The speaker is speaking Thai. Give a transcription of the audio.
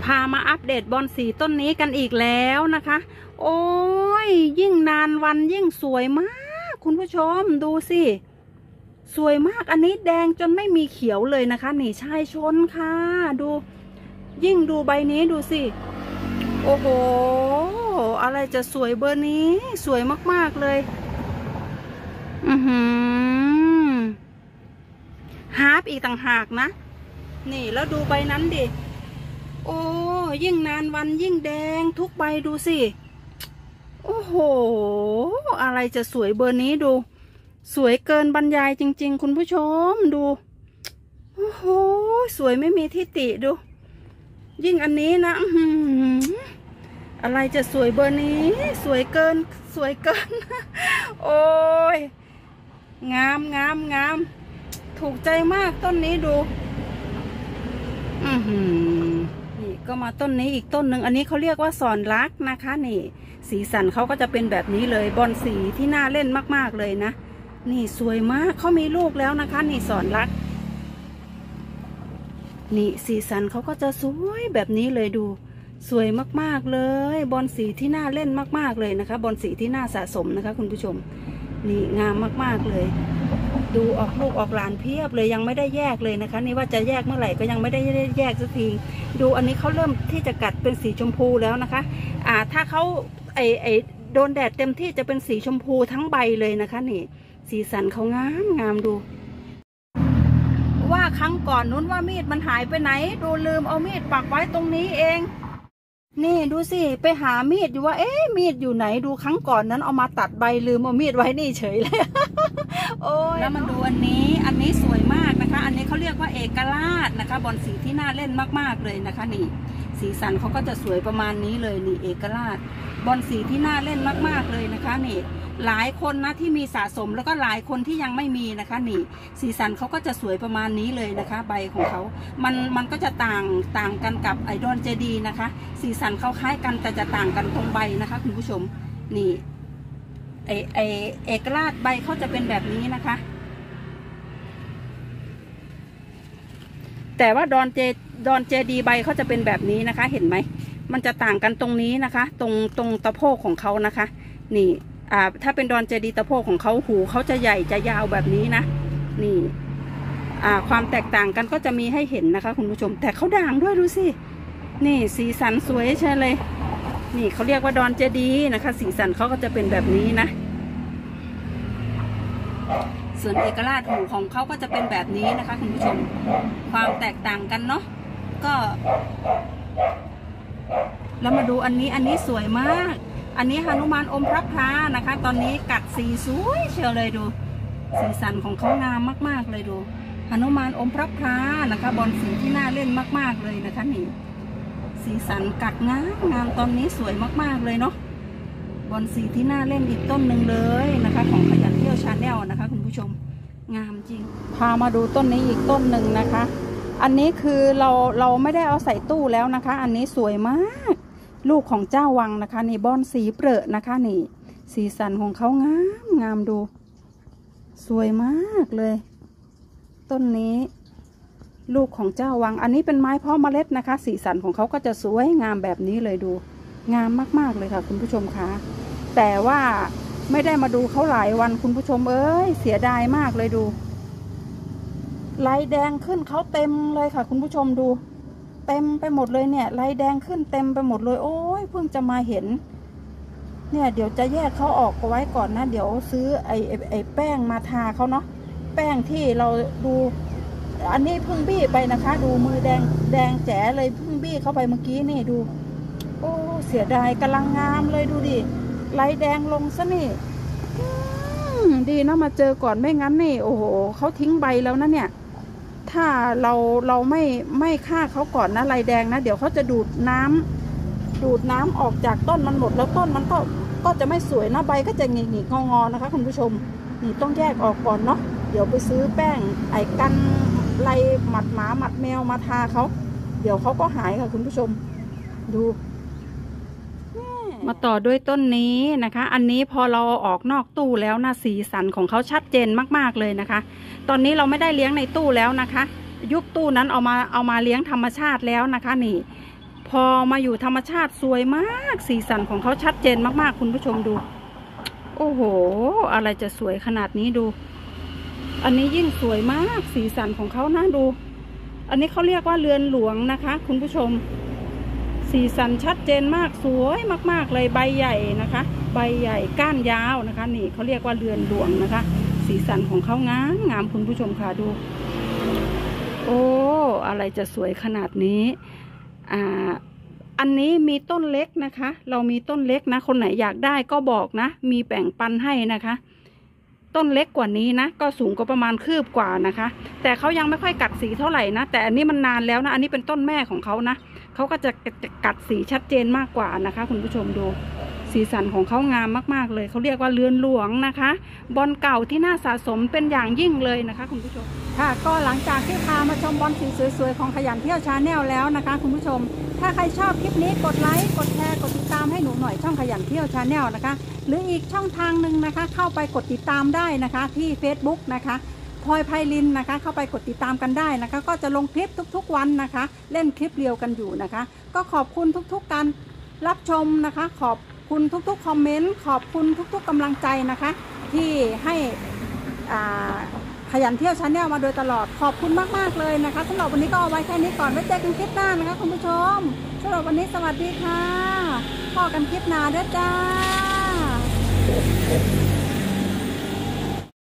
พามาอัปเดตบอนสีต้นนี้กันอีกแล้วนะคะโอ้ยยิ่งนานวันยิ่งสวยมากคุณผู้ชมดูสิสวยมากอันนี้แดงจนไม่มีเขียวเลยนะคะนี่ชายชนค่ะดูยิ่งดูใบนี้ดูสิโอ้โหอะไรจะสวยเบอร์นี้สวยมากๆเลยฮาร์ปอีกต่างหากนะนี่แล้วดูใบนั้นดิโอ้ยิ่งนานวันยิ่งแดงทุกใบดูสิโอ้โหอะไรจะสวยเบอร์นี้ดูสวยเกินบรรยายจริงๆคุณผู้ชมดูโอ้โหสวยไม่มีที่ติดูยิ่งอันนี้นะอะไรจะสวยเบอร์นี้สวยเกินสวยเกินโอ้ยงามงามงามถูกใจมากต้นนี้ดูนี่ก็มาต้นนี้อีกต้นหนึ่งอันนี้เขาเรียกว่าสอนรักนะคะนี่สีสันเขาก็จะเป็นแบบนี้เลยบอนสีที่น่าเล่นมากๆเลยนะนี่สวยมากเขามีลูกแล้วนะคะนี่สอนรักนี่สีสันเขาก็จะสวยแบบนี้เลยดูสวยมากๆเลยบอนสีที่น่าเล่นมากๆเลยนะคะบอนสีที่น่าสะสมนะคะคุณผู้ชมนี่งามมากๆเลยดูออกลูกออกหลานเพียบเลยยังไม่ได้แยกเลยนะคะนี่ว่าจะแยกเมื่อไหร่ก็ยังไม่ได้แยกสักทีดูอันนี้เขาเริ่มที่จะกัดเป็นสีชมพูแล้วนะคะถ้าเขาโดนแดดเต็มที่จะเป็นสีชมพูทั้งใบเลยนะคะนี่สีสันเขางามงามดูว่าครั้งก่อนนู้นว่ามีดมันหายไปไหนดูลืมเอามีดปักไว้ตรงนี้เองนี่ดูสิไปหามีดอยู่ว่ามีดอยู่ไหนดูครั้งก่อนนั้นเอามาตัดใบลืมเอามีดไว้นี่เฉยเลย โอ้ยแล้วมาดูอันนี้สวยมากนะคะอันนี้เขาเรียกว่าเอกราชนะคะบอนสีที่น่าเล่นมากๆเลยนะคะนี่สีสันเขาก็จะสวยประมาณนี้เลยนี่เอกราชบอนสีที่น่าเล่นมากๆเลยนะคะนี่หลายคนนะที่มีสะสมแล้วก็หลายคนที่ยังไม่มีนะคะนี่สีสันเขาก็จะสวยประมาณนี้เลยนะคะใบของเขามันก็จะต่างกันกับไอดอลเจดีนะคะสีสันเขาคล้ายกันแต่จะต่างกันตรงใบนะคะคุณผู้ชมนี่เอกราชใบเขาจะเป็นแบบนี้นะคะแต่ว่าดอนเจดีใบเขาจะเป็นแบบนี้นะคะเห็นไหมมันจะต่างกันตรงนี้นะคะตรงตะโพกของเขานะคะนี่ถ้าเป็นดอนเจดีตะโพกของเขาหูเขาจะใหญ่จะยาวแบบนี้นะนี่ความแตกต่างกันก็จะมีให้เห็นนะคะคุณผู้ชมแต่เขาด่างด้วยดูสินี่สีสันสวยใช่เลยนี่เขาเรียกว่าดอนเจดีนะคะสีสันเขาก็จะเป็นแบบนี้นะส่วนเอกราชหูของเขาก็จะเป็นแบบนี้นะคะคุณผู้ชมความแตกต่างกันเนาะก็แล้วมาดูอันนี้สวยมากอันนี้หนุมานอมพระพรานะคะตอนนี้กัดสีสวยเชียวเลยดูสีสันของเขางามมากๆเลยดูหนุมานอมพระพรานะคะบอลสีที่น่าเล่นมากๆเลยนะคะนี่สีสันกัดงามตอนนี้สวยมากๆเลยเนาะบอลสีที่น่าเล่นอีกต้นหนึ่งเลยนะคะของขยันเที่ยวชาแนลนะคะคุณผู้ชมงามจริงพามาดูต้นนี้อีกต้นหนึ่งนะคะอันนี้คือเราไม่ได้เอาใส่ตู้แล้วนะคะอันนี้สวยมากลูกของเจ้าวังนะคะนี่บอนสีเปรอะนะคะนี่สีสันของเขางามดูสวยมากเลยต้นนี้ลูกของเจ้าวังอันนี้เป็นไม้เพาะเมล็ดนะคะสีสันของเขาก็จะสวยงามแบบนี้เลยดูงามมากๆเลยค่ะคุณผู้ชมคะแต่ว่าไม่ได้มาดูเขาหลายวันคุณผู้ชมเอ้ยเสียดายมากเลยดูลายแดงขึ้นเขาเต็มเลยค่ะคุณผู้ชมดูเต็มไปหมดเลยเนี่ยลายแดงขึ้นเต็มไปหมดเลยโอ้ยเพิ่งจะมาเห็นเนี่ยเดี๋ยวจะแยกเขาออกไว้ก่อนนะเดี๋ยวซื้อไอแป้งมาทาเขาเนาะแป้งที่เราดูอันนี้เพิ่งบี้ไปนะคะดูมือแดงแจ๋เลยเพิ่งบี้เข้าไปเมื่อกี้นี่ดูโอ้เสียดายกำลังงามเลยดูดิลายแดงลงซะนี่ดีนะมาเจอก่อนไม่งั้นนี่โอ้โหเขาทิ้งใบแล้วนะเนี่ยถ้าเราไม่ฆ่าเขาก่อนนะลายแดงนะเดี๋ยวเขาจะดูดน้ำออกจากต้นมันหมดแล้วต้นมันก็จะไม่สวยนะใบก็จะหงิกๆงอนะคะคุณผู้ชมนี่ต้องแยกออกก่อนเนาะเดี๋ยวไปซื้อแป้งไอ้กันไรหมัดหมาหมัดแมวมาทาเขาเดี๋ยวเขาก็หายค่ะคุณผู้ชมดูมาต่อด้วยต้นนี้นะคะอันนี้พอเราออกนอกตู้แล้วนะสีสันของเขาชัดเจนมากๆเลยนะคะตอนนี้เราไม่ได้เลี้ยงในตู้แล้วนะคะยุคตู้นั้นเอามาเลี้ยงธรรมชาติแล้วนะคะนี่พพอมาอยู่ธรรมชาติสวยมากสีสันของเขาชัดเจนมากๆคุณผู้ชมดูโอ้โหอะไรจะสวยขนาดนี้ดูอันนี้ยิ่งสวยมากสีสันของเขานะดูอันนี้เขาเรียกว่าเรือนหลวงนะคะคุณผู้ชมสีสันชัดเจนมากสวยมากๆเลยใบใหญ่นะคะใบใหญ่ก้านยาวนะคะนี่เขาเรียกว่าเรือนหลวงนะคะสีสันของเขางามคุณผู้ชมค่ะดูโอ้อะไรจะสวยขนาดนี้อันนี้มีต้นเล็กนะคะเรามีต้นเล็กนะคนไหนอยากได้ก็บอกนะมีแบ่งปันให้นะคะต้นเล็กกว่านี้นะก็สูงกว่าประมาณคืบกว่านะคะแต่เขายังไม่ค่อยกัดสีเท่าไหร่นะแต่อันนี้มันนานแล้วนะอันนี้เป็นต้นแม่ของเขานะเขาก็จะกัดสีชัดเจนมากกว่านะคะคุณผู้ชมดูสีสันของเขางามมากๆเลยเขาเรียกว่าเรือนหลวงนะคะบอลเก่าที่น่าสะสมเป็นอย่างยิ่งเลยนะคะคุณผู้ชมค่ะก็หลังจากที่พามาชมบอลสีสวยๆของขยันเที่ยวชาแนลแล้วนะคะคุณผู้ชมถ้าใครชอบคลิปนี้กดไลค์กดแชร์กดติดตามให้หนูหน่อยช่องขยันเที่ยวชาแนลนะคะหรืออีกช่องทางหนึ่งนะคะเข้าไปกดติดตามได้นะคะที่ Facebook นะคะพลอยไพลินนะคะเข้าไปกดติดตามกันได้นะคะก็จะลงคลิปทุกๆวันนะคะเล่นคลิปเดียวกันอยู่นะคะก็ขอบคุณทุกๆการรับชมนะคะขอบคุณทุกๆคอมเมนต์ขอบคุณทุกๆกำลังใจนะคะที่ให้ขยันเที่ยวชาแนลมาโดยตลอดขอบคุณมากๆเลยนะคะสำหรับวันนี้ก็เอาไว้แค่นี้ก่อนไว้เจอกันคลิปหน้านะคะคุณผู้ชมสำหรับวันนี้สวัสดีค่ะพบกันคลิปหน้าด้วยจ้า